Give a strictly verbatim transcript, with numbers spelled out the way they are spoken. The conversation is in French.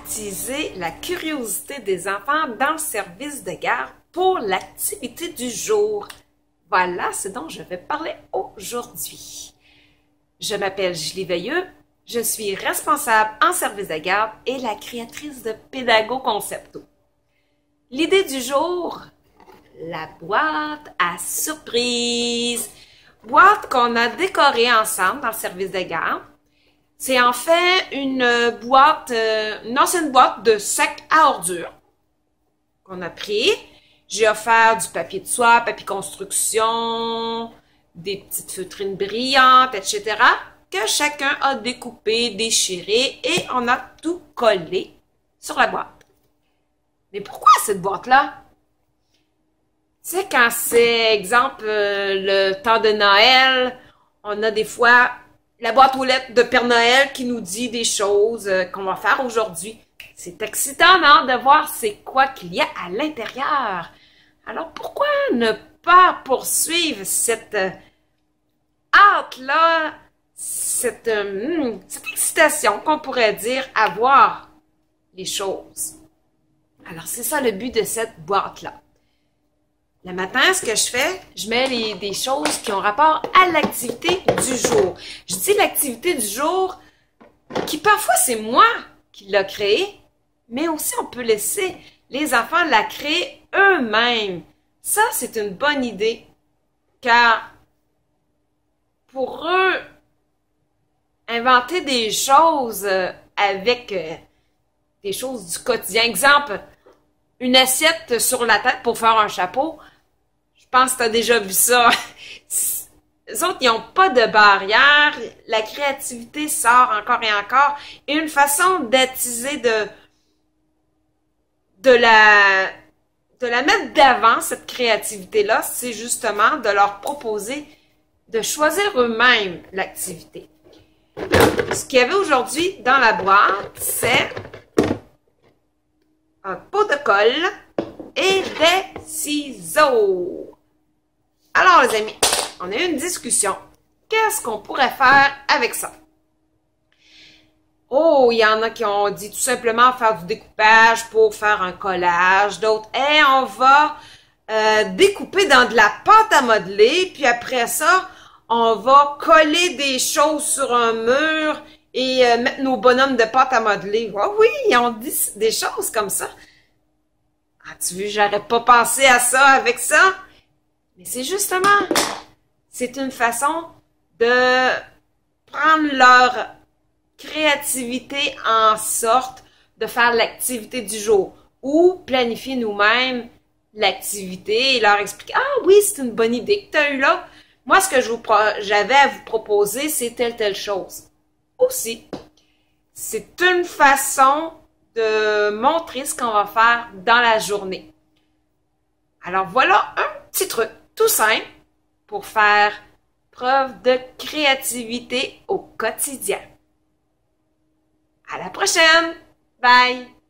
attiser la curiosité des enfants dans le service de garde pour l'activité du jour. Voilà ce dont je vais parler aujourd'hui. Je m'appelle Julie Veilleux, je suis responsable en service de garde et la créatrice de Pédago Concepto. L'idée du jour, la boîte à surprise. Boîte qu'on a décorée ensemble dans le service de garde. C'est en fait une boîte, euh, une ancienne boîte de sacs à ordures qu'on a pris. J'ai offert du papier de soie, papier construction, des petites feutrines brillantes, et cetera que chacun a découpé, déchiré et on a tout collé sur la boîte. Mais pourquoi cette boîte-là? Tu sais, quand c'est, exemple, euh, le temps de Noël, on a des fois la boîte aux lettres de Père Noël qui nous dit des choses euh, qu'on va faire aujourd'hui. C'est excitant, non, de voir c'est quoi qu'il y a à l'intérieur. Alors, pourquoi ne pas poursuivre cette euh, hâte-là, cette, euh, cette excitation qu'on pourrait dire à voir les choses? Alors, c'est ça le but de cette boîte-là. Le matin, ce que je fais, je mets les, des choses qui ont rapport à l'activité du jour. Je dis l'activité du jour qui parfois c'est moi qui l'ai créée, mais aussi on peut laisser les enfants la créer eux-mêmes. Ça, c'est une bonne idée, car pour eux, inventer des choses avec euh, des choses du quotidien. Exemple, une assiette sur la tête pour faire un chapeau. Je pense que tu as déjà vu ça. Les autres, ils n'ont pas de barrière. La créativité sort encore et encore. Et une façon d'attiser, de, de, la, de la mettre d'avant, cette créativité-là, c'est justement de leur proposer de choisir eux-mêmes l'activité. Ce qu'il y avait aujourd'hui dans la boîte, c'est un pot de colle et des ciseaux. Alors, les amis, on a eu une discussion. Qu'est-ce qu'on pourrait faire avec ça? Oh, il y en a qui ont dit tout simplement faire du découpage pour faire un collage. D'autres, hey, on va euh, découper dans de la pâte à modeler, puis après ça, on va coller des choses sur un mur et euh, mettre nos bonhommes de pâte à modeler. Oh, oui, ils ont dit des choses comme ça. Ah, tu veux, j'aurais pas pensé à ça avec ça. Mais c'est justement, c'est une façon de prendre leur créativité en sorte de faire l'activité du jour ou planifier nous-mêmes l'activité et leur expliquer « Ah oui, c'est une bonne idée que tu as eue là. Moi, ce que je vous j'avais à vous proposer, c'est telle, telle chose. » Aussi, c'est une façon de montrer ce qu'on va faire dans la journée. Alors voilà un petit truc tout simple pour faire preuve de créativité au quotidien. À la prochaine! Bye!